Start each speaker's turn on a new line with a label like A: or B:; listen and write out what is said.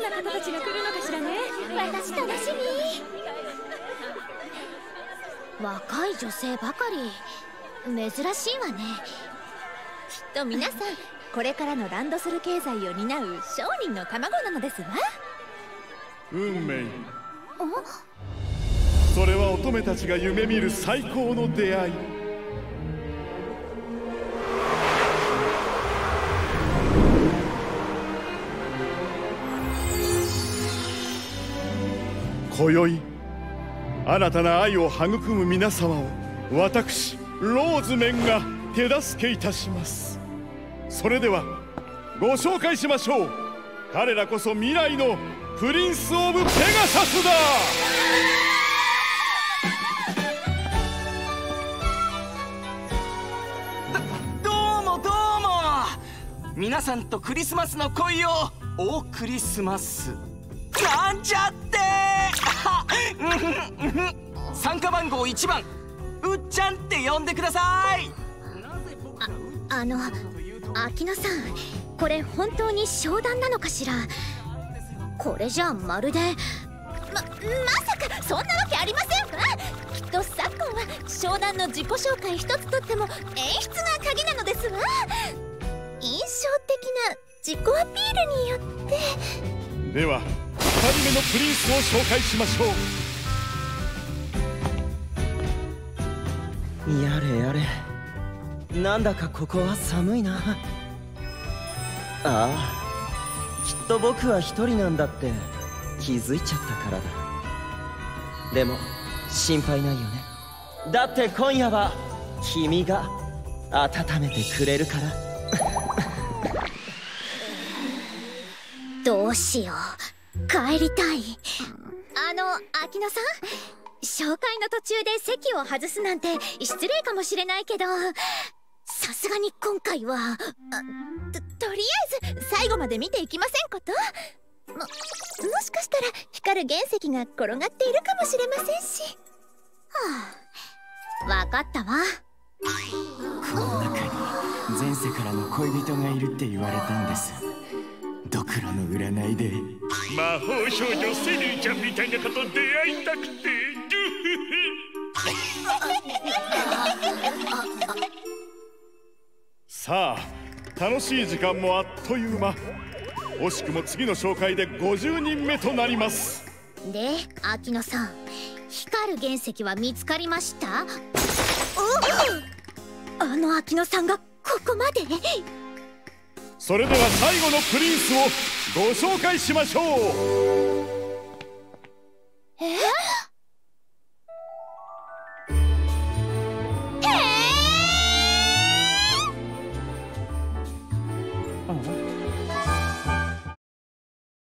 A: んな方たちが来るのかしらね。
B: 私楽しみ。若い女性ばかり、珍しいわね。
C: きっと皆さんこれからのランドセル経済を担う商人の卵なのですわ。
D: 運命。それは乙女たちが夢見る最高の出会い。今宵新たな愛を育む皆様を私ローズメンが手助けいたします。それではご紹介しましょう。彼らこそ未来のプリンス・オブ・ペガサスだ。
E: どうも皆さんとクリスマスの恋をおクリスマスなんちゃって参加番号1番うっちゃんって呼んでください。
B: 秋野さん、これ本当に商談なのかしら。これじゃあまるでまさかそんなわけありませんわ。きっと昨今は商談の自己紹介一つとっても演出が鍵なのですわ。印象的な自己アピールによって。
D: では2人目のプリンスを紹介しましょ
E: う。やれやれ、なんだかここは寒いな。ああ、きっと僕は一人なんだって気づいちゃったからだ。でも心配ないよね。だって今夜は君が温めてくれるから。
B: どうしよう、帰りたい。秋野さん、紹介の途中で席を外すなんて失礼かもしれないけど、さすがに今回は
C: とりあえず最後まで見ていきませんこと。もしかしたら光る原石が転がっているかもしれませんし。
B: わかったわ。
E: この中に前世からの恋人がいるって言われたんです。ドクロの占いで
D: 魔法少女セリーちゃんみたいな子と出会いたくて。さあ、楽しい時間もあっという間。惜しくも次の紹介で50人目となります。
B: で、秋野さん、光る原石は見つかりました？秋野さんがここまで。
D: それでは最後のプリンスをご紹介しましょう。